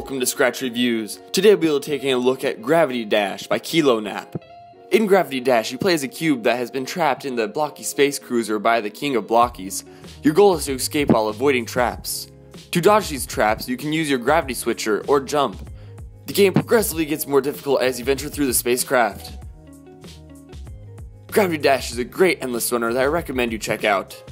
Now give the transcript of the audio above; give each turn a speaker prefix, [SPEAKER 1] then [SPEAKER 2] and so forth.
[SPEAKER 1] welcome to Scratch Reviews. Today we'll be taking a look at Gravity Dash by Kilonap. In Gravity Dash, you play as a cube that has been trapped in the Blockey Space Cruiser by the king of Blockeys. Your goal is to escape while avoiding traps. To dodge these traps, you can use your gravity switcher or jump. The game progressively gets more difficult as you venture through the spacecraft. Gravity Dash is a great endless runner that I recommend you check out.